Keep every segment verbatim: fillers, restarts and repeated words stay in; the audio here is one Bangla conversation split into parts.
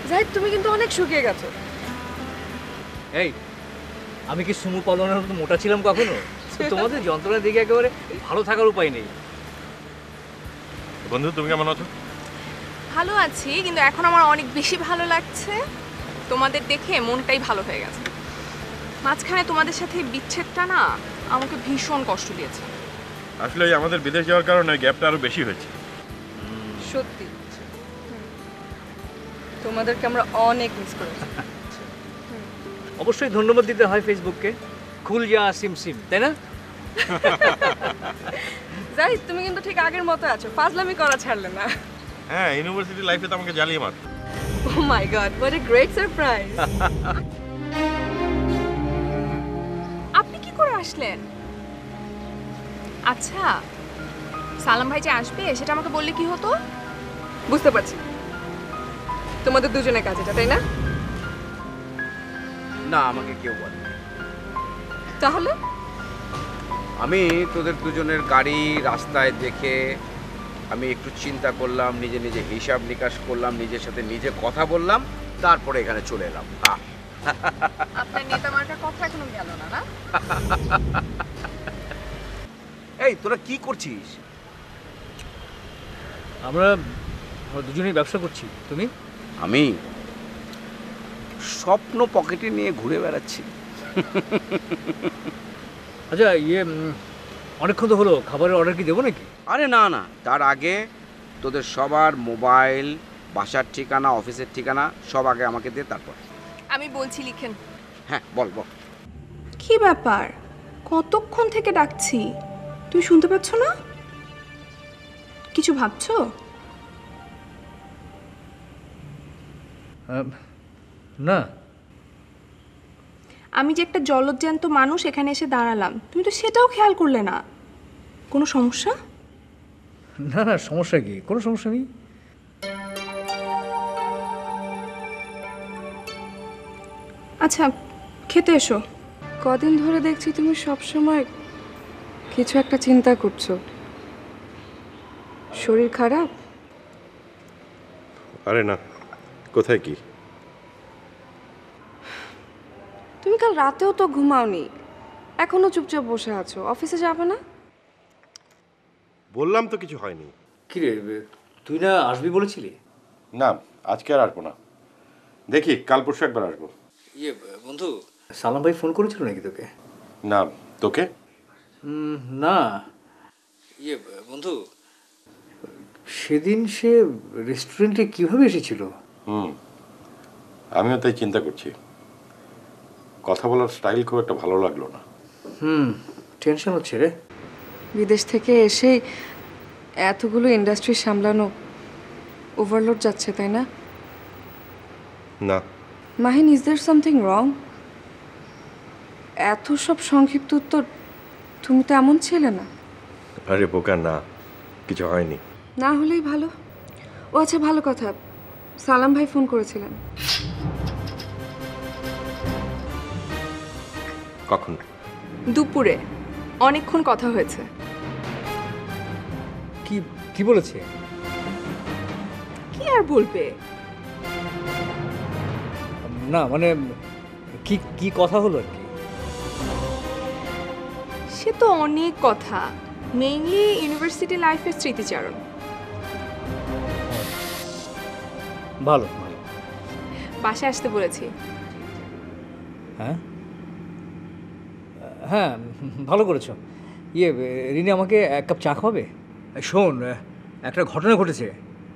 জাহিদ তুমি কিন্তু অনেক শুকিয়ে গেছো। এই আমি কি সুমু পালনের মতো মোটা ছিলাম কখনো? তোমাদের যন্ত্রণা দেখে একেবারে ভালো থাকার উপায় নেই। বন্ধু তুমি কেমন আছো? ভালো আছি, কিন্তু এখন আমার অনেক বেশি ভালো লাগছে। তোমাদের দেখে মনটাই ভালো হয়ে গেছে। মাঝখানে তোমাদের সাথে বিচ্ছেদটা না আমাকে ভীষণ কষ্ট দিয়েছে। আসলে আমাদের বিদেশ যাওয়ার কারণে গ্যাপটা আরো বেশি হয়েছে। সত্যি তোমাদেরকে আমরা অনেক মিস করেছি। অবশ্যই ধন্যবাদ দিতে হয় ফেসবুককে, খুল যা সিম সিম, তাই না? জাহিদ তুমি কিন্তু ঠিক আগের মতো আছো, ফাজলামি করা ছাড়লে না। হ্যাঁ, ইউনিভার্সিটি লাইফে তো আমাকে জ্বালিয়ে মার। Oh my god, what a great surprise! আপনি কি করে আসলেন? আচ্ছা, সালাম ভাই যে আসবে সেটা আমাকে বললে কি হতো? বুঝতে পারছি তোমাদের দুজনের কাজ এটা, তাই না? না, আমাকে কেউ বলে। তাহলে আমি তোদের দুজনের গাড়ি রাস্তায় দেখে আমি একটু চিন্তা করলাম, নিজে নিজে হিসাব নিকাশ করলাম, নিজের সাথে নিজে কথা বললাম, তারপরে এখানে চলে এলাম। আপনার নেতা মার্কার কথা এখনো গেল না না? এই তোরা কি করছিস? আমরা আমরা দুজনেই ব্যবসা করছি। তুমি? আমি স্বপ্ন পকেটে নিয়ে ঘুরে বেড়াচ্ছি। আচ্ছা, ইয়ে অনেকক্ষণ তো হলো, খাবারের অর্ডার কি দেবো নাকি? আরে না না, তার আগে তোদের সবার মোবাইল, বাসার ঠিকানা, অফিসের ঠিকানা সব আগে আমাকে দে, তারপর। আমি বলছি লিখেন। হ্যাঁ বল বল। কি ব্যাপার, কতক্ষণ থেকে ডাকছি, তুমি শুনতে পাচ্ছ না? কিছু ভাবছো? না। আমি যে একটা জলজ্যান্ত মানুষ এখানে এসে দাঁড়ালাম, তুমি তো সেটাও খেয়াল করলে না। কোনো সমস্যা? না না, সমস্যা কি? কোনো সমস্যা নেই। আচ্ছা, খেতে এসো। কদিন ধরে দেখছি তুমি সব সময় কিছু একটা চিন্তা করছো। শরীর খারাপ? আরে না, কোথায় কি? তুমি কাল রাতেও তো ঘুমাওনি, এখনো চুপচাপ বসে আছো, অফিসে যাবে না? বললাম তো কিছু হয়নি। কি রে, তুই না আসবি বলেছিলি? না, আজকে আর আসবো না, দেখি কাল পরশু একবার আসবো। ইয়ে বন্ধু, সালাম ভাই ফোন করেছিল নাকি তোকে? না, তোকে? না। ইয়ে বন্ধু, সেদিন সে রেস্টুরেন্টে কিভাবে এসেছিল? হুম, আমিও তাই চিন্তা করছি। কথা বলার স্টাইল খুব একটা ভালো লাগলো না। হুম, টেনশন হচ্ছে রে। বিদেশ থেকে এসে এতগুলো ইন্ডাস্ট্রি সামলানো ওভারলোড যাচ্ছে, তাই না? না। Mahin, is there something wrong? এত সব সংক্ষিপ্ত উত্তর, তুমি তো এমন ছিলে না। আরে বোকা, না, কিছু হয়নি। না হলেই ভালো। ও আচ্ছা, ভালো কথা, সালাম ভাই ফোন করেছিলেন। কখন? দুপুরে অনেকক্ষণ কথা হয়েছে। কি কি বলেছে? কি আর বলবে? না মানে কি কি কথা হলো আর কি? সে তো অনেক কথা, মেইনলি ইউনিভার্সিটি লাইফের স্মৃতিচারণ। ভালো ভালো। বাসায় আসতে বলেছি। হ্যাঁ হ্যাঁ, ভালো করেছো। ইয়ে রিনি, আমাকে এক কাপ চা খাবে? শোন, একটা ঘটনা ঘটেছে।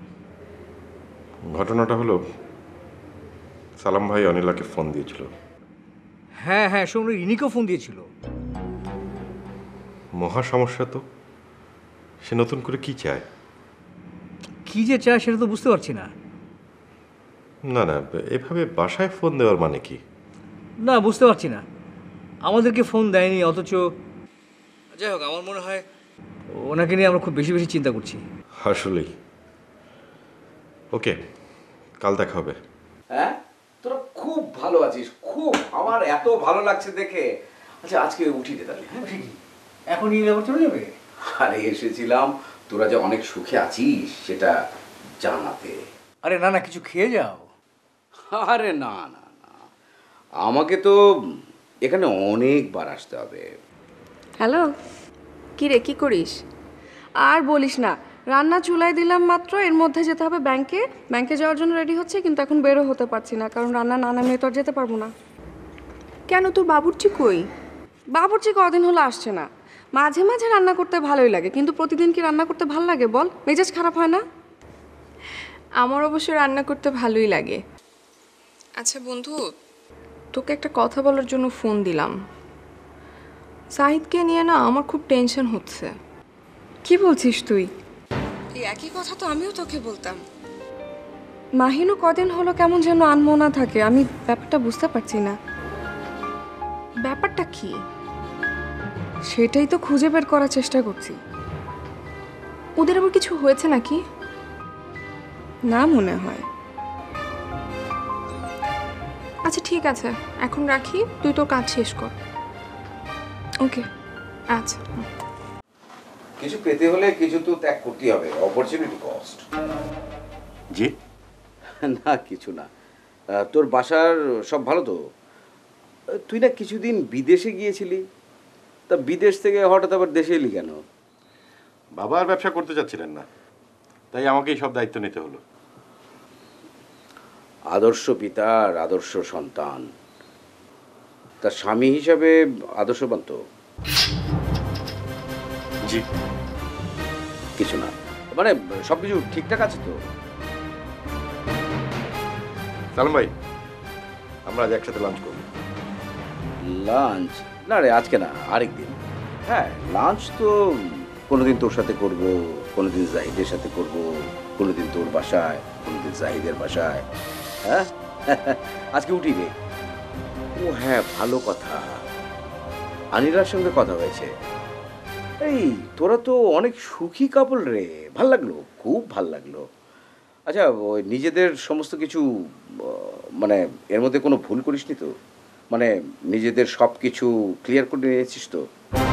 ঘটনাটা হলো, সালাম ভাই অনিলাকে ফোন দিয়েছিল। হ্যাঁ হ্যাঁ, শোন, রিনিকেও ফোন দিয়েছিল। মহা সমস্যা তো। সে নতুন করে কি চায়? কি যে চায় সেটা তো বুঝতে পারছি না। না না, এভাবে বাসায় ফোন দেওয়ার মানে কি? না, বুঝতে পারছি না। আমাদেরকে ফোন দেয়নি, অথচ যাই হোক, আমার মনে হয় ওনাকে নিয়ে আমরা খুব বেশি বেশি চিন্তা করছি। আসলেই। ওকে, কাল দেখা হবে। হ্যাঁ, তোরা খুব ভালো আছিস, খুব। আমার এত ভালো লাগছে দেখে। আচ্ছা, আজকে উঠি রে তাহলে। হ্যাঁ ঠিকই, এখন এই আবার চলে যাবে? আরে এসেছিলাম তোরা যে অনেক সুখে আছিস সেটা জানাতে। আরে না না, কিছু খেয়ে যাও। আরে না না না, আমাকে তো এখানে অনেকবার আসতে হবে। হ্যালো, কি রে, কি করিস? আর বলিস না, রান্না চুলায় দিলাম মাত্র, এর মধ্যে যেতে হবে ব্যাংকে। ব্যাংকে যাওয়ার জন্য রেডি হচ্ছে, কিন্তু এখন বেরো হতে পারছি না, কারণ রান্না না নামিয়ে তো আর যেতে পারবো না। কেন, তোর বাবুর্চি কই? বাবুর্চি কদিন হলো আসছে না। মাঝে মাঝে রান্না করতে ভালোই লাগে, কিন্তু প্রতিদিন কি রান্না করতে ভালো লাগে বল? মেজাজ খারাপ হয় না? আমার অবশ্য রান্না করতে ভালোই লাগে। আচ্ছা বন্ধু, তোকে একটা কথা বলার জন্য ফোন দিলাম। সাহিদকে নিয়ে না আমার খুব টেনশন হচ্ছে। কি বলছিস তুই? এই একই কথা তো আমিও তোকে বলতাম। মাহিনও কদিন হলো কেমন যেন আনমনা থাকে, আমি ব্যাপারটা বুঝতে পারছি না। ব্যাপারটা কি? সেটাই তো খুঁজে বের করার চেষ্টা করছি। ওদের আবার কিছু হয়েছে নাকি? না মনে হয়। আচ্ছা ঠিক আছে, এখন রাখি, তুই তোর কাজ শেষ কর। ওকে। আচ্ছা। কিছু পেতে হলে কিছু তো ত্যাগ করতেই হবে, অপরচুনিটি কস্ট। জি, না কিছু না। আহ, তোর বাসার সব ভালো তো? আহ, তুই না কিছুদিন বিদেশে গিয়েছিলি, তা বিদেশ থেকে হঠাৎ আবার দেশে এলি কেন? বাবা আর ব্যবসা করতে চাচ্ছিলেন না, তাই আমাকেই সব দায়িত্ব নিতে হলো। আদর্শ পিতার আদর্শ সন্তান, তার স্বামী হিসাবে আদর্শবান তো? জি। কিছু না, মানে সব কিছু ঠিকঠাক আছে তো? সালাম ভাই, আমরা আজ একসাথে লাঞ্চ করবো। লাঞ্চ? না রে, আজকে না, আরেকদিন। হ্যাঁ, লাঞ্চ তো কোনোদিন তোর সাথে করব, কোনোদিন জাহিদের সাথে করব, কোনোদিন তোর বাসায়, কোনোদিন জাহিদের বাসায়। হ্যাঁ, আজকে উঠি রে। ও হ্যাঁ, ভালো কথা, আনিরার সঙ্গে কথা হয়েছে। এই তোরা তো অনেক সুখী কাপল রে, ভাল লাগলো, খুব ভাল লাগলো। আচ্ছা, ওই নিজেদের সমস্ত কিছু আহ, মানে এর মধ্যে কোনো ভুল করিসনি তো? মানে নিজেদের সব কিছু ক্লিয়ার করে নিয়েছিস তো?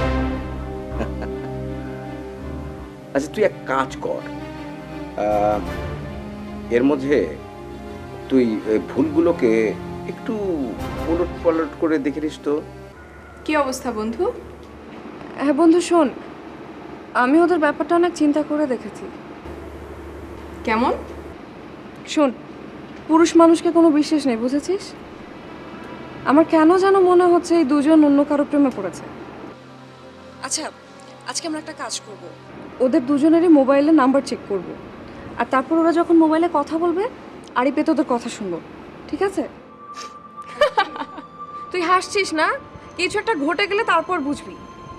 আচ্ছা তুই এক কাজ কর, আহ, এর মধ্যে তুই এই ভুলগুলোকে একটু উলট পালট করে দেখে নিস তো। কি অবস্থা বন্ধু? হ্যাঁ বন্ধু শোন, আমি ওদের ব্যাপারটা অনেক চিন্তা করে দেখেছি। কেমন? শোন, পুরুষ মানুষকে কোনো বিশ্বাস নেই, বুঝেছিস? আমার কেন যেন মনে হচ্ছে এই দুজন অন্য কারো প্রেমে পড়েছে। আচ্ছা, আজকে আমরা একটা কাজ করব, ওদের দুজনেরই মোবাইলে নাম্বার চেক করব, আর তারপর ওরা যখন মোবাইলে কথা বলবে আড়ি পেতে ওদের কথা শুনবো, ঠিক আছে? তুই হাসছিস না? কিছু একটা ঘটে গেলে তারপর বুঝবি।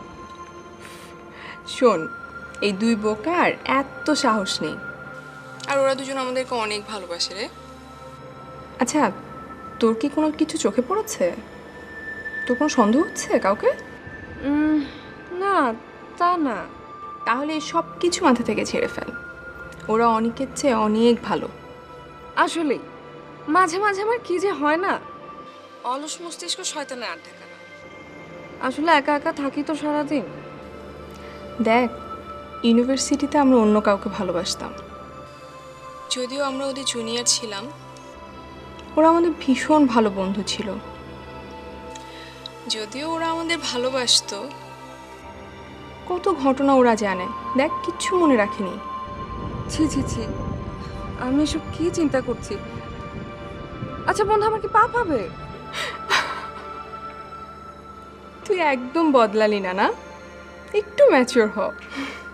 শোন, এই দুই বোকার এত সাহস নেই, আর ওরা দুজন আমাদেরকে অনেক ভালোবাসে রে। আচ্ছা, তোর কি কোনো কিছু চোখে পড়েছে? তোর কোনো সন্দেহ হচ্ছে কাউকে? উম, না, তা না। তাহলে সব কিছু মাথা থেকে ছেড়ে ফেল, ওরা অনেকের চেয়ে অনেক ভালো। আসলেই মাঝে মাঝে আমার কি যে হয় না, অলস মস্তিষ্ক শয়তানে আড্ডা কানা। আসলে একা একা থাকি তো সারাদিন। দেখ, ইউনিভার্সিটিতে আমরা অন্য কাউকে ভালোবাসতাম, যদিও আমরা ওদের জুনিয়র ছিলাম। ওরা আমাদের ভীষণ ভালো বন্ধু ছিল, যদিও ওরা আমাদের ভালোবাসতো। কত ঘটনা ওরা জানে, দেখ কিচ্ছু মনে রাখেনি। ছি ছি ছি, আমি এসব কি চিন্তা করছি। আচ্ছা বন্ধু, আমার কি পাপ হবে? তুই একদম বদলালি না, না? একটু ম্যাচিওর হ।